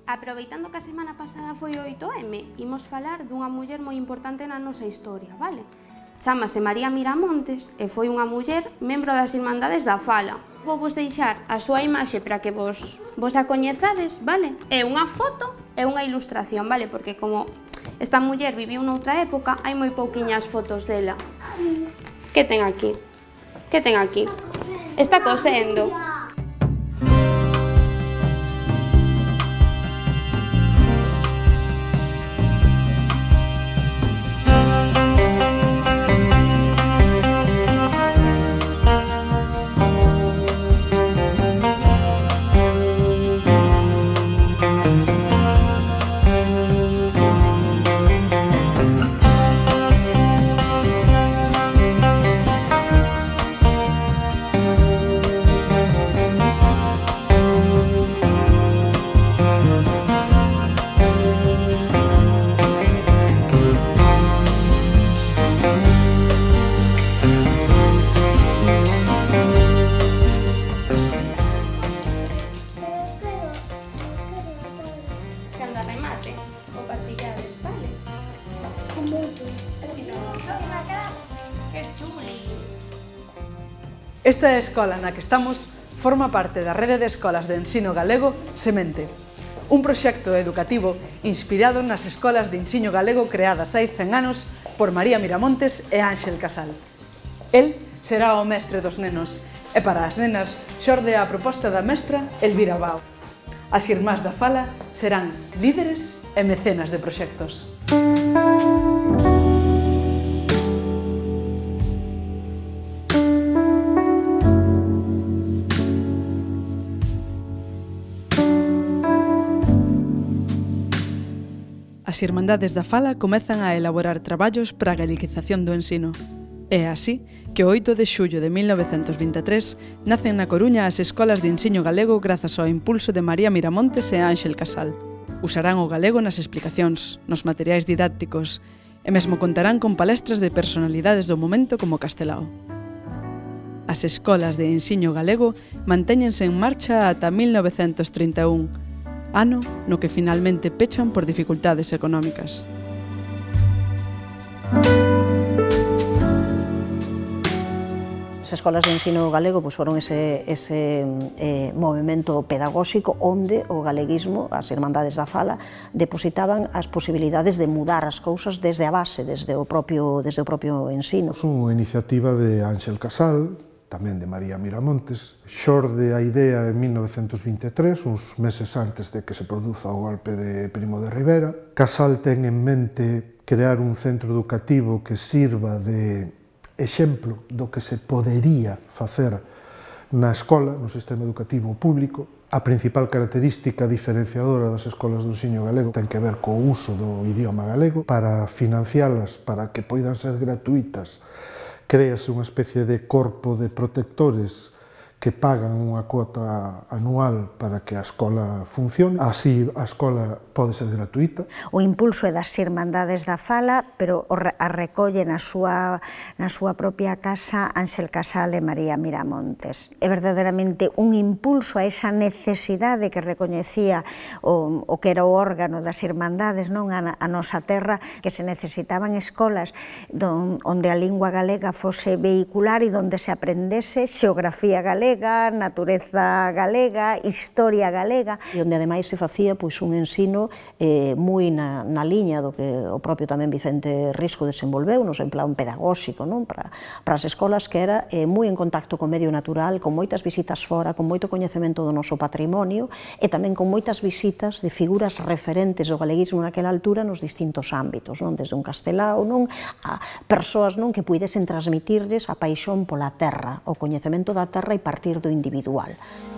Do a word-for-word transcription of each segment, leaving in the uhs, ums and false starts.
Aproveitando que a semana pasada foi o oito eme, imos falar dunha muller moi importante na nosa historia, vale? Chámase María Miramontes e foi unha muller membro das Irmandades da Fala. Vou vos deixar a súa imaxe para que vos, vos a coñezades, vale? É unha foto e unha ilustración, vale? Porque como esta muller viviu noutra época, hai moi pouquiñas fotos dela. Que ten aquí? Que ten aquí? Está cosendo. Esta escola na que estamos forma parte da Rede de Escolas de Ensino Galego Semente, un proxecto educativo inspirado nas escolas de ensino galego creadas hai cen anos por María Miramontes e Ánxel Casal. El será o mestre dos nenos e para as nenas xorde a proposta da mestra Elvira Bao. As irmás da Fala serán líderes e mecenas de proxectos. As Irmandades da Fala comezan a elaborar traballos para a galiquización do ensino. É así que o oito de xullo de mil novecentos vinte e tres nacen na Coruña as escolas de ensino galego grazas ao impulso de María Miramontes e Ánxel Casal. Usarán o galego nas explicacións, nos materiais didácticos e mesmo contarán con palestras de personalidades do momento como Castelao. As escolas de ensino galego mantéñense en marcha ata mil novecentos trinta e un, ano no que finalmente pechan por dificultades económicas. As escolas de ensino galego pois, foron ese, ese eh, movimento pedagóxico onde o galeguismo, as Irmandades da Fala, depositaban as posibilidades de mudar as cousas desde a base, desde o propio, desde o propio ensino. Unha iniciativa de Ánxel Casal, tamén de María Miramontes, xorde a idea en mil novecentos vinte e tres, uns meses antes de que se produza o golpe de Primo de Rivera. Casal ten en mente crear un centro educativo que sirva de exemplo do que se podería facer na escola, no sistema educativo público. A principal característica diferenciadora das escolas do ensino galego ten que ver co uso do idioma galego. Para financialas, para que poidan ser gratuitas, créase unha especie de corpo de protectores que pagan unha cuota anual para que a escola funcione. Así a escola pode ser gratuita. O impulso é das Irmandades da Fala, pero a recolle na súa, na súa propia casa Ánxel Casal e María Miramontes. É verdadeiramente un impulso a esa necesidade que recoñecía o, o que era o órgano das Irmandades, non a, a nosa terra, que se necesitaban escolas don, onde a lingua galega fose vehicular e onde se aprendese xeografía galega, natureza galega, historia galega, e onde ademais se facía pois, un ensino eh, moi na, na liña do que o propio tamén Vicente Risco desenvolveu, nos en plan pedagóxico, non? Para, para as escolas, que era eh, moi en contacto co medio natural, con moitas visitas fora, con moito coñecemento do noso patrimonio e tamén con moitas visitas de figuras referentes do galeguismo naquela altura nos distintos ámbitos, non? Desde un Castelao, non? A persoas non que puidesen transmitirles a paixón pola terra, o coñecemento da terra e partir do individual.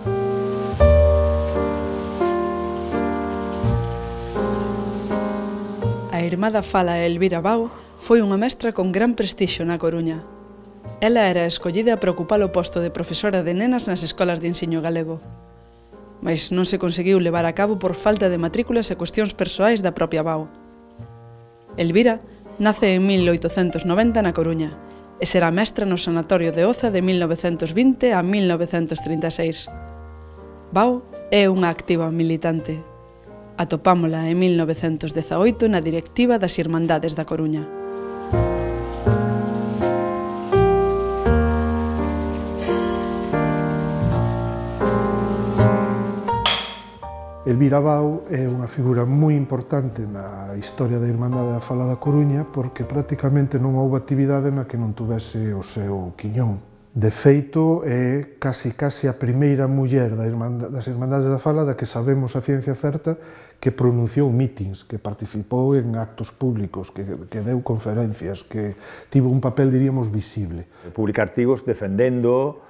A irmá da Fala Elvira Bao foi unha mestra con gran prestixio na Coruña. Ela era escollida para ocupar o posto de profesora de nenas nas escolas de ensino galego. Mas non se conseguiu levar a cabo por falta de matrículas e cuestións persoais da propia Bao. Elvira nace en mil oitocentos noventa na Coruña e será mestra no Sanatorio de Oza de mil novecentos vinte a mil novecentos trinta e seis. Bao é unha activa militante. Atopámola en mil novecentos dezaoito na Directiva das Irmandades da Coruña. Elvira Bao é unha figura moi importante na historia da Irmandade da Fala da Coruña porque prácticamente non houve actividade na que non tuvese o seu quiñón. De feito, é casi casi a primeira muller das Irmandades da Fala da que sabemos a ciencia certa que pronunciou mítings, que participou en actos públicos, que, que deu conferencias, que tivo un papel, diríamos, visible. Publica artigos defendendo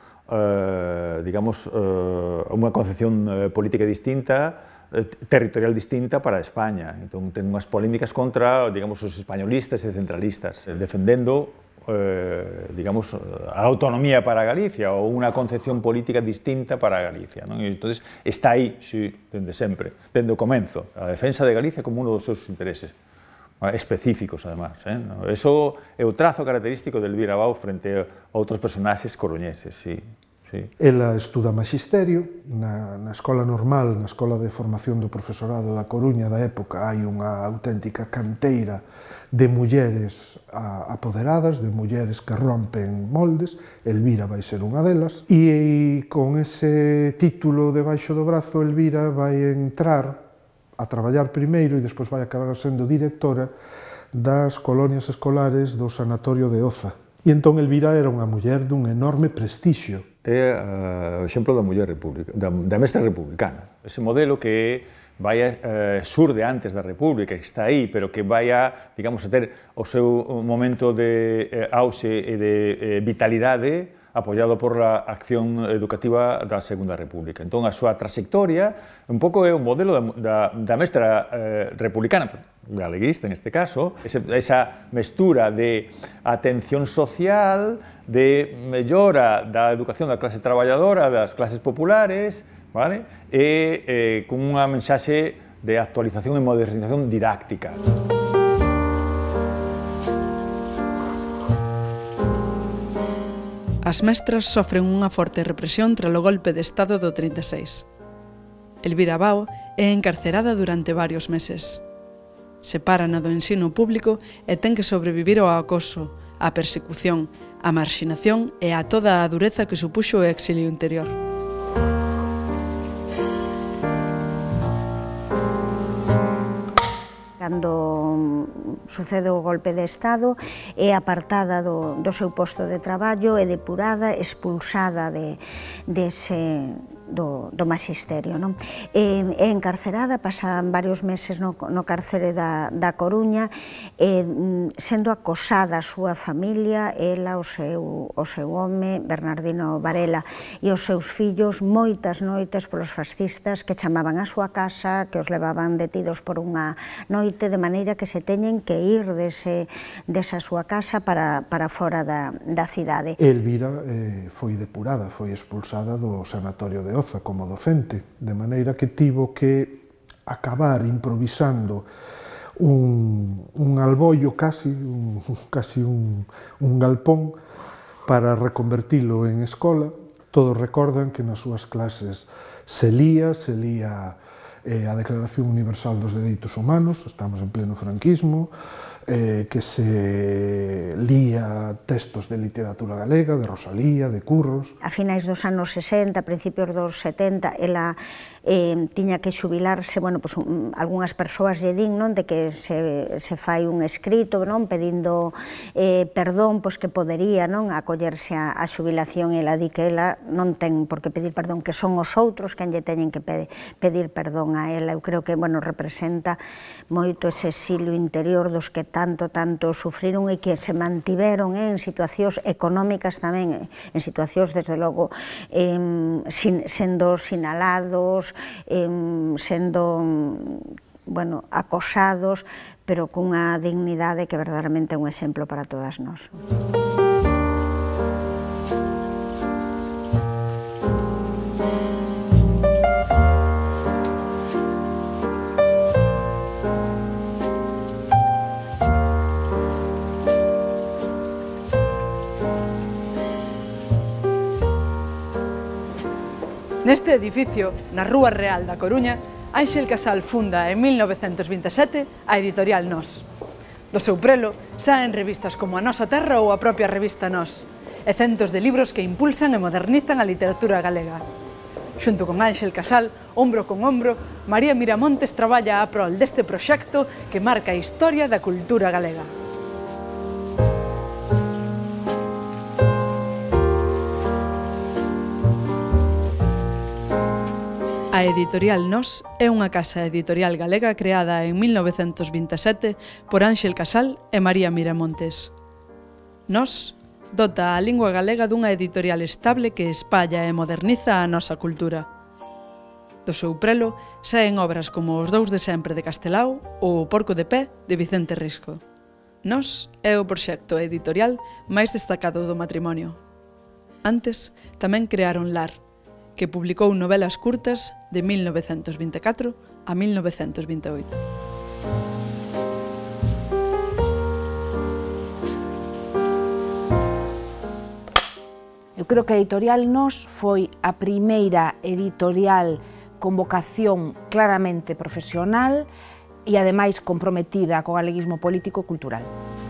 Uh, digamos, uh, unha concepción uh, política distinta, uh, territorial distinta para España. Entón, ten unhas polémicas contra, digamos, os españolistas e centralistas, defendendo, uh, digamos, a autonomía para Galicia ou unha concepción política distinta para Galicia, non? E, entón, está aí, sí, dende sempre, dende o comenzo, a defensa de Galicia como un dos seus intereses específicos, además. Eh? Eso é o trazo característico de Elvira Bao frente a outros personaxes coruñeses, sí. Sí. Ela estuda magisterio na, na escola normal, na escola de formación do profesorado da Coruña da época, hai unha auténtica canteira de mulleres a, apoderadas, de mulleres que rompen moldes. Elvira vai ser unha delas, e, e con ese título debaixo do brazo, Elvira vai entrar a traballar primeiro e despois vai acabar sendo directora das colonias escolares do Sanatorio de Oza. E entón Elvira era unha muller dun enorme prestixio. É uh, o exemplo da muller república, da, da mestra republicana. Ese modelo que vai a, uh, surde antes da República, que está aí, pero que vai a, digamos, a ter o seu momento de uh, auxe e de uh, vitalidade apoiado por a acción educativa da Segunda República. Entón, a súa trayectoria un pouco é o modelo da, da, da mestra eh, republicana, galeguista en este caso, ese, esa mestura de atención social, de mellora da educación da clase traballadora, das clases populares, vale? E eh, con unha mensaxe de actualización e modernización didáctica. As mestras sofren unha forte represión tralo golpe de Estado do trinta e seis. Elvira Bao é encarcerada durante varios meses. Sepárana do ensino público e ten que sobrevivir ao acoso, á persecución, á marxinación e a toda a dureza que supuxo o exilio interior. Cando sucede o golpe de Estado, é apartada do, do seu posto de traballo, é depurada, expulsada de, de ese, do, do magisterio. Non? É, é encarcerada, pasan varios meses no, no cárcere da, da Coruña, e, sendo acosada a súa familia, ela, o seu, o seu home, Bernardino Varela, e os seus fillos, moitas noites polos fascistas que chamaban a súa casa, que os levaban detidos por unha noite, de maneira que se teñen que ir dese, desa súa casa para, para fora da, da cidade. Elvira eh, foi depurada, foi expulsada do Sanatorio de Oza como docente, de maneira que tivo que acabar improvisando un, un alboio casi, un, casi un, un galpón para reconvertilo en escola. Todos recordan que nas súas clases se lía, se lía eh, a Declaración Universal dos Dereitos Humanos, estamos en pleno franquismo, eh, que se lía textos de literatura galega, de Rosalía, de Curros. A finais dos anos sesenta, a principios dos setenta, ela eh, tiña que xubilarse, bueno, pues, um, algunhas persoas lle din, non, de que se, se fai un escrito, non, pedindo eh, perdón, pois que podería, non, acollerse a, a xubilación, e ela di que ela non ten por que pedir perdón, que son os outros quen lle teñen que pedir, pedir perdón a ela. Eu creo que, bueno, representa moito ese exilio interior dos que tanto, tanto sufriron e que se mantiveron eh, en situacións económicas tamén, en situacións, desde logo, eh, sin, sendo sinalados, eh, sendo, bueno, acosados, pero cunha dignidade que verdadeiramente é un exemplo para todas nós. Neste edificio, na Rúa Real da Coruña, Ánxel Casal funda en mil novecentos vinte e sete a editorial Nós. Do seu prelo saen revistas como A Nosa Terra ou a propia revista Nós, e centos de libros que impulsan e modernizan a literatura galega. Xunto con Ánxel Casal, ombro con ombro, María Miramontes traballa a prol deste proxecto que marca a historia da cultura galega. A editorial Nós é unha casa editorial galega creada en mil novecentos vinte e sete por Ánxel Casal e María Miramontes. Nós dota a lingua galega dunha editorial estable que espalla e moderniza a nosa cultura. Do seu prelo saen obras como Os dous de sempre de Castelao ou O porco de pé de Vicente Risco. Nós é o proxecto editorial máis destacado do matrimonio. Antes tamén crearon Lar, que publicou novelas curtas de mil novecentos vinte e catro a mil novecentos vinte e oito. Eu creo que a editorial Nós foi a primeira editorial con vocación claramente profesional e ademais comprometida co galeguismo político e cultural.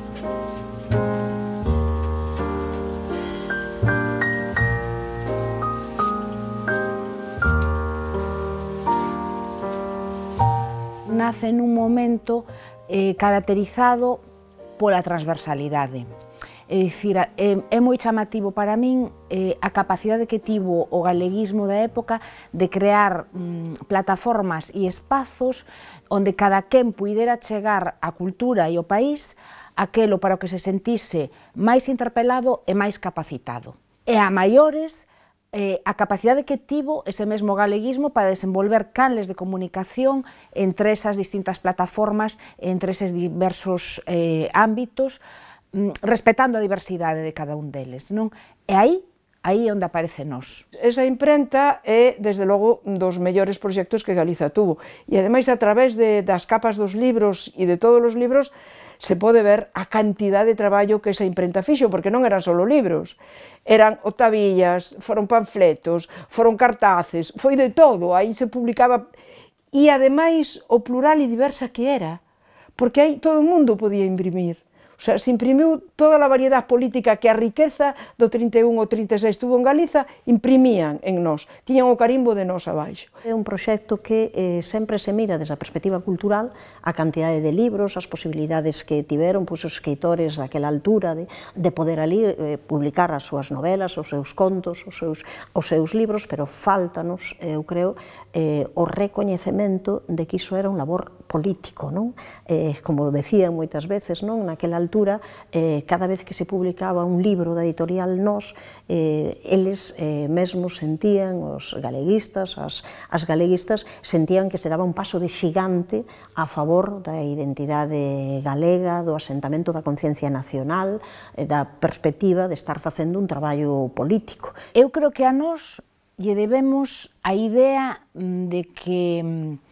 Nace nun momento eh, caracterizado pola transversalidade. É dicir, é, é moi chamativo para min eh, a capacidade que tivo o galeguismo da época de crear mm, plataformas e espazos onde cada quen puidera chegar a cultura e o país aquelo para o que se sentise máis interpelado e máis capacitado. E a maiores, eh, a capacidade que tivo ese mesmo galeguismo para desenvolver canles de comunicación entre esas distintas plataformas, entre eses diversos eh, ámbitos, respetando a diversidade de cada un deles, non? E aí, aí é onde aparece Nós. Esa imprenta é, desde logo, dos mellores proxectos que Galiza tuvo. E, ademais, a través de, das capas dos libros e de todos os libros, se pode ver a cantidad de traballo que esa imprenta fixo, porque non eran só libros. Eran octavillas, foron panfletos, foron cartaces, foi de todo, aí se publicaba. E, ademais, o plural e diversa que era, porque aí todo o mundo podía imprimir. O sea, se imprimiu toda a variedade política que a riqueza do trinta e un ou trinta e seis tuvo en Galiza, imprimían en Nós, tiñan o carimbo de Nós abaixo. É un proxecto que eh, sempre se mira desde a perspectiva cultural a cantidade de libros, as posibilidades que tiveron pois, os escritores daquela altura de, de poder ali eh, publicar as súas novelas, os seus contos, os seus, os seus libros, pero faltanos, eu creo, eh, o recoñecemento de que iso era un labor político, non? Eh, como decían moitas veces, non? Naquela altura, eh, cada vez que se publicaba un libro da editorial Nós, eh, eles eh, mesmos sentían, os galeguistas, as, as galeguistas, sentían que se daba un paso de xigante a favor da identidade galega, do asentamento da conciencia nacional, eh, da perspectiva de estar facendo un traballo político. Eu creo que a Nós lle debemos a idea de que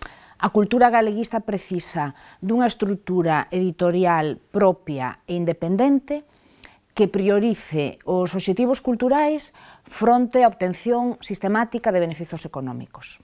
a cultura galeguista precisa dunha estrutura editorial propia e independente que priorice os obxectivos culturais fronte á obtención sistemática de beneficios económicos.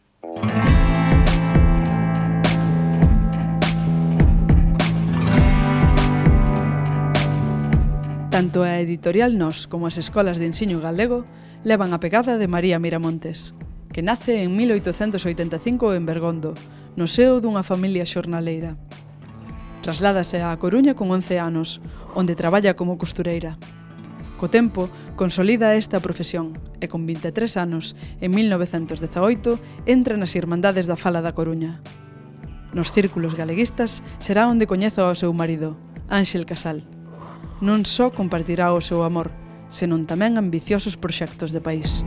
Tanto a editorial Nós como as escolas de ensino galego levan a pegada de María Miramontes, que nace en mil oitocentos oitenta e cinco en Bergondo, no seo dunha familia xornaleira. Trasládase á Coruña con once anos, onde traballa como costureira. Co tempo, consolida esta profesión e con vinte e tres anos, en mil novecentos dezaoito, entra nas Irmandades da Fala da Coruña. Nos círculos galeguistas será onde coñezo ao seu marido, Ánxel Casal. Non só compartirá o seu amor, senón tamén ambiciosos proxectos de país.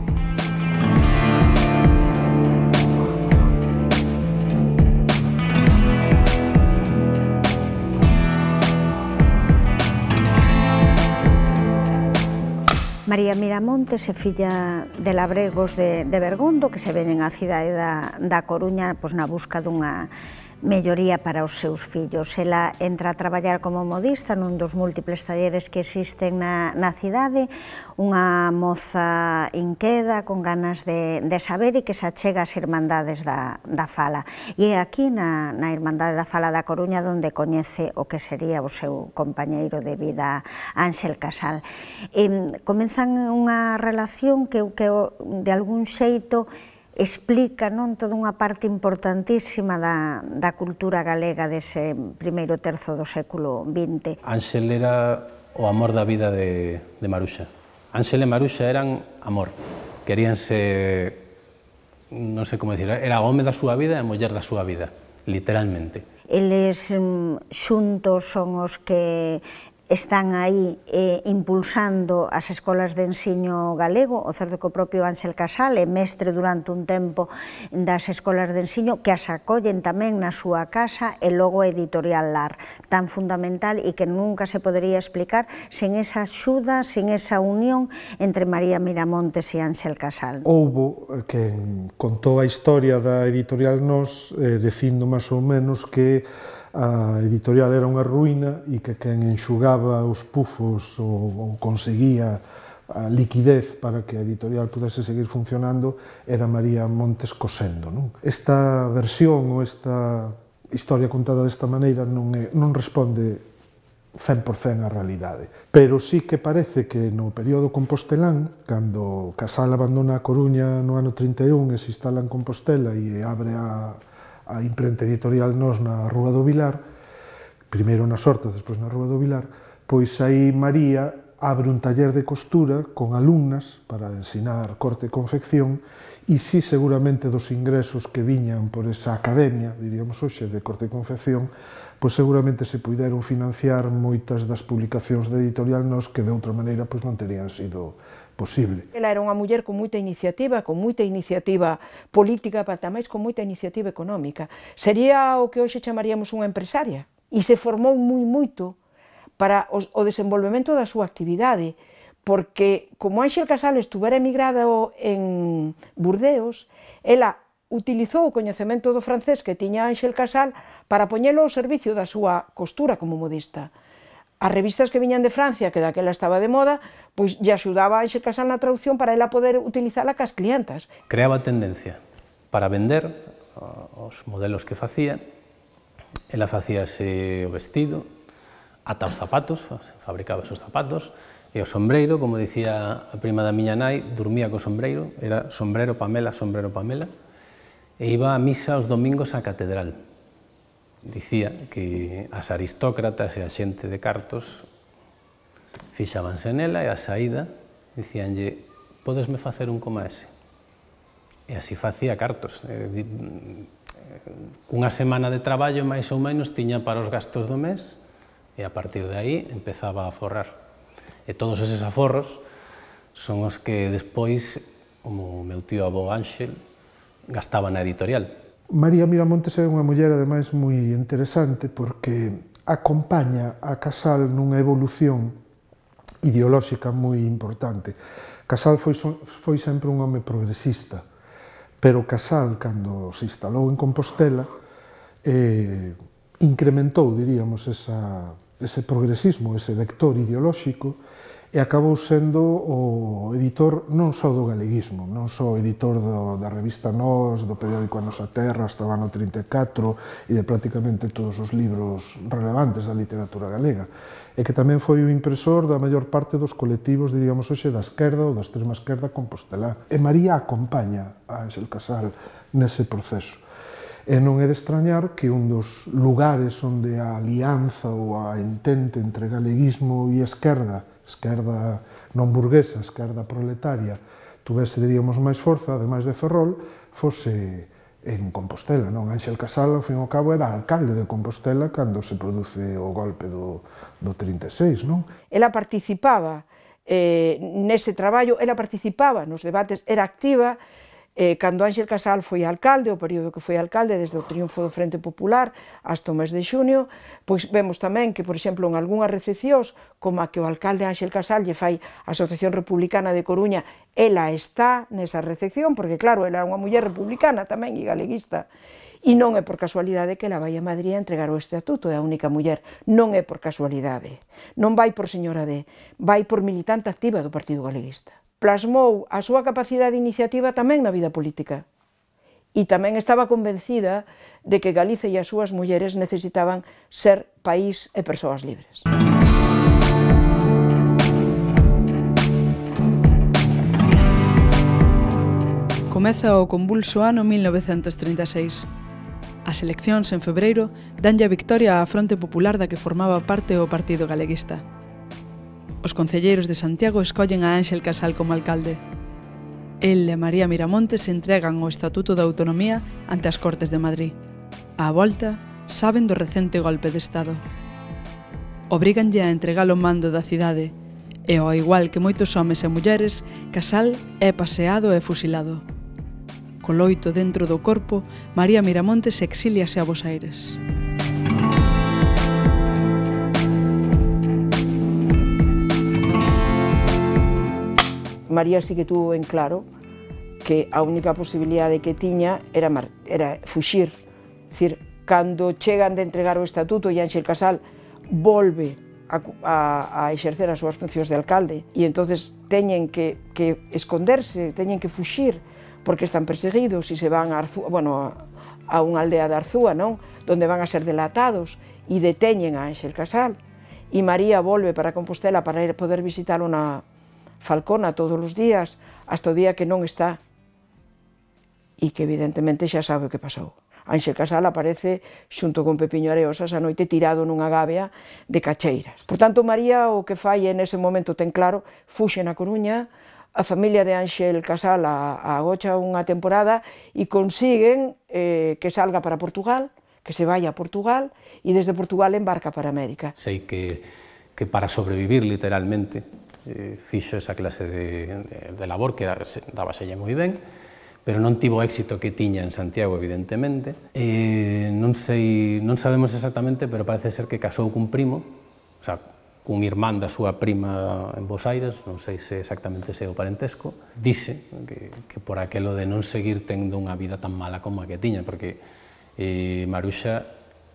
María Miramontes é filla de labregos de, de Bergondo que se ven á cidade da, da Coruña pois, na busca dunha, melloría para os seus fillos. Ela entra a traballar como modista nun dos múltiples talleres que existen na, na cidade, unha moza inqueda con ganas de, de saber e que se achega ás Irmandades da, da Fala. E é aquí na, na Irmandade da Fala da Coruña onde coñece o que sería o seu compañeiro de vida, Ánxel Casal. E, comenzan unha relación que, que de algún xeito explica non toda unha parte importantísima da, da cultura galega dese primeiro terzo do século vinte. Ánxel era o amor da vida de, de Maruxa. Ánxel e Maruxa eran amor, queríanse, non sei como dicir, era home da súa vida e muller da súa vida, literalmente. Eles xuntos son os que están aí eh, impulsando as escolas de ensino galego. O certo que o propio Ánxel Casal é mestre durante un tempo das escolas de ensino que as acollen tamén na súa casa e logo a Editorial Lar, tan fundamental e que nunca se podería explicar sen esa axuda, sen esa unión entre María Miramontes e Ánxel Casal. Houbo quen contou a historia da Editorial Nós eh, dicindo máis ou menos que a editorial era unha ruína e que quen enxugaba os pufos ou, ou conseguía a liquidez para que a editorial pudese seguir funcionando era María Montes cosendo. Non? Esta versión ou esta historia contada desta maneira non, é, non responde cen por cen á realidade, pero sí que parece que no período compostelán, cando Casal abandona a Coruña no ano trinta e un e se instala en Compostela e abre a a imprenta editorial Nós na Rúa do Vilar, primeiro nas Hortas, despois na Rúa do Vilar, pois aí María abre un taller de costura con alumnas para ensinar corte e confección e si seguramente dos ingresos que viñan por esa academia, diríamos hoxe, de corte e confección, pois seguramente se puideron financiar moitas das publicacións da editorial Nós que de outra maneira pois non terían sido posible. Ela era unha muller con moita iniciativa, con moita iniciativa política, pero tamén con moita iniciativa económica. Sería o que hoxe chamaríamos unha empresaria. E se formou moi moito para o desenvolvemento da súa actividade, porque como Ánxel Casal estuvera emigrado en Burdeos, ela utilizou o coñecemento do francés que tiña Ánxel Casal para poñelo ao servicio da súa costura como modista. As revistas que viñan de Francia, que daquela estaba de moda, pois lle axudaba a Ánxel Casal na traducción para ela poder utilizala cas clientas. Creaba tendencia para vender os modelos que facía, ela facíase o vestido, ata os zapatos, fabricaba os zapatos, e o sombreiro, como dicía a prima da miña nai, dormía co sombreiro, era sombrero Pamela, sombrero Pamela, e iba a misa os domingos á catedral. Dicía que as aristócratas e a xente de cartos fixábanse nela e a saída dicíanlle podesme facer un coma ese. E así facía cartos. Cunha semana de traballo máis ou menos tiña para os gastos do mes e a partir de aí empezaba a forrar. E todos eses aforros son os que despois, como o meu tío avó Ánxel, gastaba na editorial. María Miramontes é unha muller, ademais, moi interesante porque acompaña a Casal nunha evolución ideolóxica moi importante. Casal foi, foi sempre un home progresista, pero Casal, cando se instalou en Compostela, eh, incrementou, diríamos, esa, ese progresismo, ese vector ideolóxico, e acabou sendo o editor non só do galeguismo, non só editor do, da revista Nós, do periódico A Nosa Terra, hasta o ano trinta e catro, e de prácticamente todos os libros relevantes da literatura galega, e que tamén foi o impresor da maior parte dos colectivos, diríamos hoxe, da esquerda ou da extrema esquerda compostelá. E María acompaña a Ánxel Casal nese proceso. E non é de extrañar que un dos lugares onde a alianza ou a entente entre galeguismo e esquerda, esquerda non burguesa, esquerda proletaria, tuvese, diríamos, máis forza, ademais de Ferrol, fose en Compostela, non? Ánxel Casal, ao fin e ao cabo, era alcalde de Compostela cando se produce o golpe do, do trinta e seis, non? Ela participaba eh, nese traballo, ela participaba nos debates, era activa. Eh, cando Ánxel Casal foi alcalde, o período que foi alcalde, desde o triunfo do Frente Popular hasta o mes de xunio, pois vemos tamén que, por exemplo, en algunhas recepcións, como a que o alcalde Ánxel Casal lle fai a Asociación Republicana de Coruña, ela está nesa recepción, porque claro, ela era unha muller republicana tamén e galeguista, E non é por casualidade que ela vai a Madrid a entregar o estatuto, é a única muller. Non é por casualidade. Non vai por señora D, vai por militante activa do Partido Galeguista. Plasmou a súa capacidade de iniciativa tamén na vida política. E tamén estaba convencida de que Galicia e as súas mulleres necesitaban ser país e persoas libres. Comeza o convulso ano mil novecentos trinta e seis. As eleccións en febreiro danlle a victoria á Fronte Popular da que formaba parte o Partido Galeguista. Os concelleiros de Santiago escollen a Ánxel Casal como alcalde. El e María Miramontes entregan o Estatuto de Autonomía ante as Cortes de Madrid. Á volta, saben do recente golpe de Estado. Obríganlle a entregar o mando da cidade e, ao igual que moitos homes e mulleres, Casal é paseado e fusilado. Co loito dentro do corpo, María Miramontes exíliase a Bos Aires. María sí que tuvo en claro que a única posibilidade que tiña era, era fuxir. É dicir, cando chegan de entregar o estatuto e Ánxel Casal volve a, a, a exercer as súas funcións de alcalde e entonces teñen que, que esconderse, teñen que fuxir porque están perseguidos e se van a, Arzúa, bueno, a unha aldea de Arzúa, non? Donde van a ser delatados e deteñen a Ánxel Casal. E María volve para Compostela para ir poder visitarlo na Falcona todos os días, hasta o día que non está e que evidentemente xa sabe o que pasou. Ánxel Casal aparece xunto con Pepiño Areosas a noite tirado nunha gabia de cacheiras. Por tanto, María o que fai en ese momento ten claro, fuxe na Coruña, a familia de Ánxel Casal a, a agocha unha temporada e consiguen eh, que salga para Portugal, que se vaya a Portugal e desde Portugal embarca para América. Sei que, que para sobrevivir literalmente eh, fixo esa clase de, de, de labor que dábaselle moi ben, pero non tivo o éxito que tiña en Santiago, evidentemente. Eh, non sei, non sabemos exactamente, pero parece ser que casou cun primo, o sea, cun irmán da súa prima en Bos Aires, non sei se exactamente se é o parentesco, dice que, que por aquelo de non seguir tendo unha vida tan mala como a que tiña, porque eh, Maruxa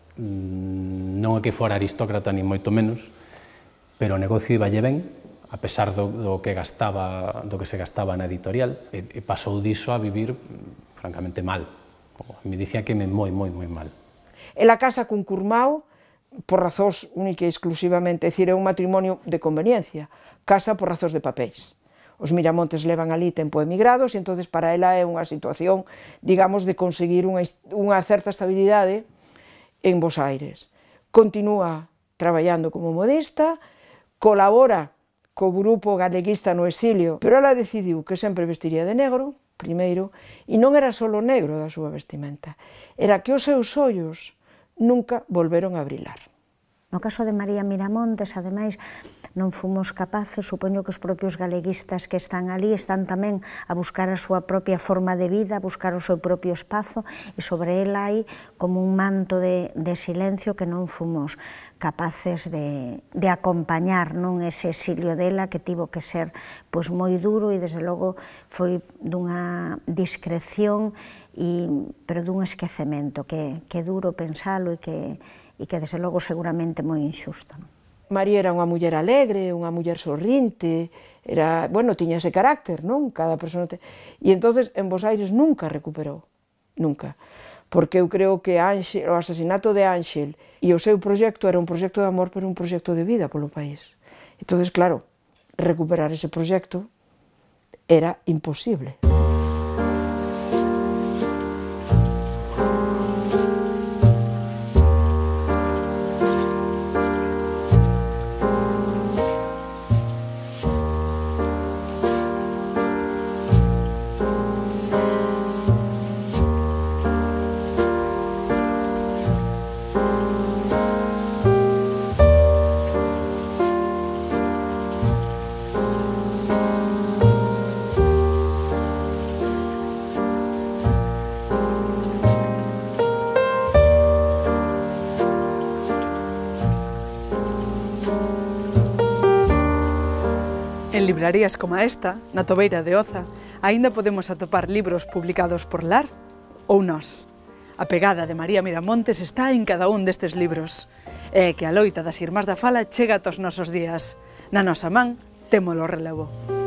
mmm, non é que fora aristócrata ni moito menos, pero o negocio iba lle ben, a pesar do, do que gastaba, do que se gastaba na editorial, e, e pasou diso a vivir francamente mal. Me dicía que me moi, moi, moi mal. Ela casa cun curmao, por razóns única e exclusivamente, é dicir, é un matrimonio de conveniencia, casa por razóns de papéis. Os Miramontes levan ali tempo emigrados e entonces para ela é unha situación, digamos, de conseguir unha, unha certa estabilidade en Bos Aires. Continúa traballando como modista, colabora co grupo galeguista no exilio, pero ela decidiu que sempre vestiría de negro, primeiro, e non era só o negro da súa vestimenta, era que os seus ollos nunca volveron a brilar. No caso de María Miramontes, ademais, non fomos capaces, supoño que os propios galeguistas que están ali están tamén a buscar a súa propia forma de vida, a buscar o seu propio espazo, e sobre ela hai como un manto de, de silencio que non fomos capaces de, de acompañar, non, ese exilio dela que tivo que ser pois, moi duro e desde logo foi dunha discreción, e, pero dun esquecemento que, que é duro pensalo e que, e que desde logo seguramente moi injusto. María era unha muller alegre, unha muller sorrinte, era, bueno, tiña ese carácter, non? Cada persona te... E entonces en Bos Aires nunca recuperou, nunca. Porque eu creo que Ánxel, o asasinato de Ánxel e o seu proxecto era un proxecto de amor, pero un proxecto de vida polo país. Entonces, claro, recuperar ese proxecto era imposible. En librarías como esta, na Tobeira de Oza, aínda podemos atopar libros publicados por Lar ou Nós. A pegada de María Miramontes está en cada un destes libros. E que a loita das Irmás da Fala chega aos nosos días. Na nosa man, témolo relevo.